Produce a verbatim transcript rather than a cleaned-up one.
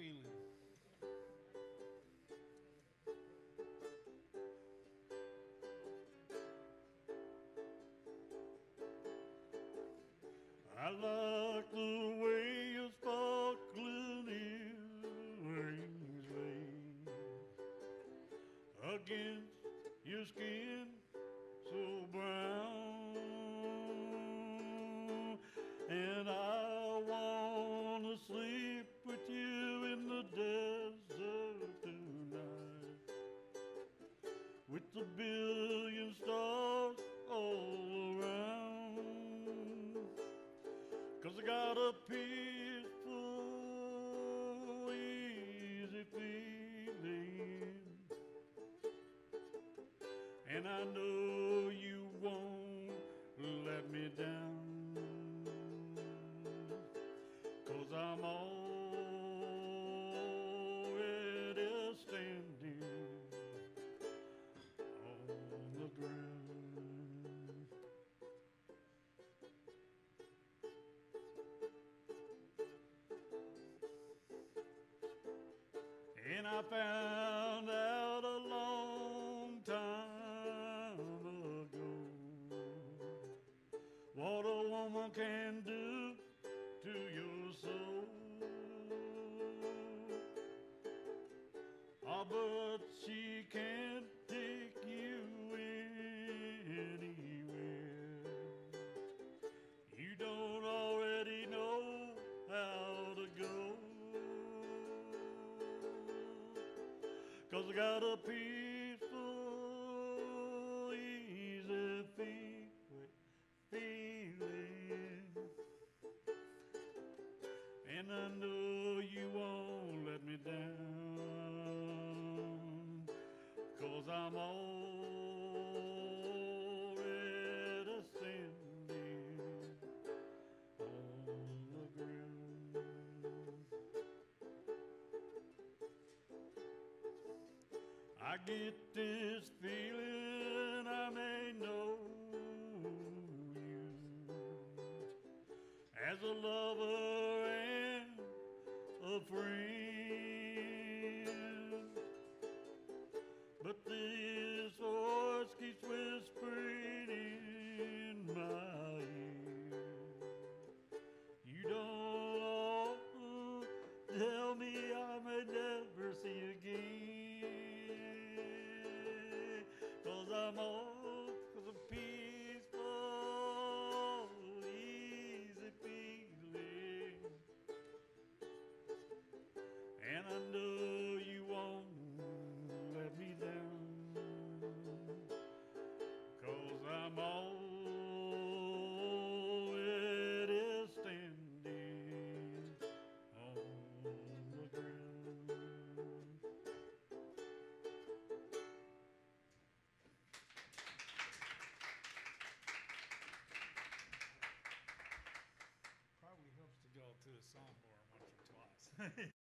feeling. I like the way your sparkling earrings lay against your skin so brown, and I wanna sleep with you in the desert tonight, with a billion stars all around. 'Cause I got a peaceful, easy feeling, and I know you won't let me down. 'Cause I'm already standing on the ground. And I found out a long time ago what a woman can do to your soul. Ah, but she can't take you anywhere you don't already know how to go. 'Cause I got a peaceful, easy feeling, and I know you won't let me down. 'Cause I'm already standing on the ground. I get this feeling I may know you as a lover and a friend, but this voice keeps whispering in my ear, you don't tell me I may never see you again. 'Cause I'm all, 'cause I'm peaceful, easy feeling, and I know you won't let me down. 'Cause I'm already standing on the ground. Probably helps to go to a songboard once or twice.